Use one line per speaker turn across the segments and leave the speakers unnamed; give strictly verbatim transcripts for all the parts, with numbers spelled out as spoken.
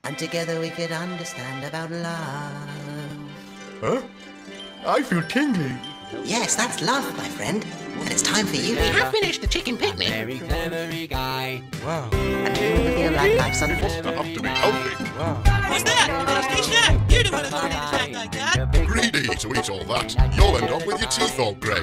and together we could understand about love.
Huh? I feel tingly.
Yes, that's love, my friend. And it's time for you.
We have finished the chicken picnic.
Very clever guy.
Wow.
And do you feel like life's unfortunate?
Enough to be healthy.
Wow.
What's that? Tasty snack? You don't want to look at snack like that.
Greedy to eat all that. You'll end up with your teeth all grey.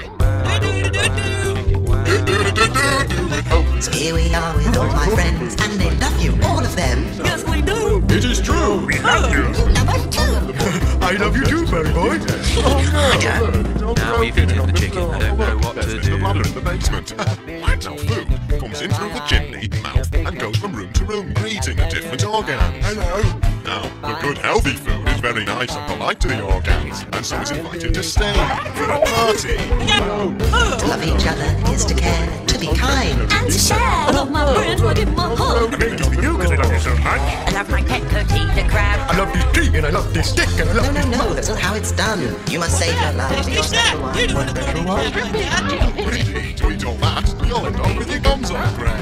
So here we are with all my friends, and they love you, all of them.
Yes, we do.
It is true.
We love you.
Love us too.
I love you too, Berry Boy.
Now we've eaten the chicken, I don't know what to
There's
do.
the ladder in the basement. Now food comes in through the chimney, mouth, and goes from room to room, greeting the different organs.
Hello.
Now, the good healthy food is very nice and polite to the organs, and so is invited to stay for a party.
To love each other is to care, to be kind.
And to share. I love my friends, but in my heart.
Maybe it's for you because I love you so much.
I love my pet cookie, the crab.
I love this tea and I love this stick and I
No,
love
no,
this...
no, that's not how it's done. You must save your love for
Tasty
your
snack?
special one.
You don't want to look at snack like that.
Greedy to eat all that, you'll end up with your gums all grey.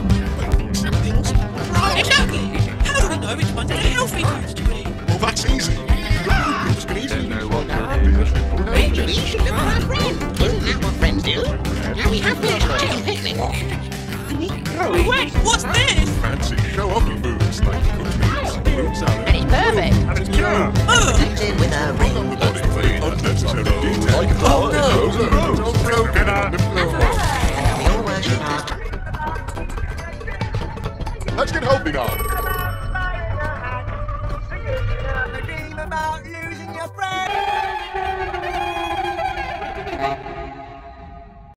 Right, exactly. How do we know which ones are the healthy foods to eat?
Well, that's easy. The food groups can easily
know what to
Maybe we should look for our friends. Isn't that what friends do? Now we have finished the chicken picnic.
Wait, what's this?
fancy show-off foods like fruit meats, fruit salad,
And it's perfect.
And it's pure.
Protected with a ring.
honestly, unnecessary details.
Oh, no.
We all worship our
Let's get healthy now.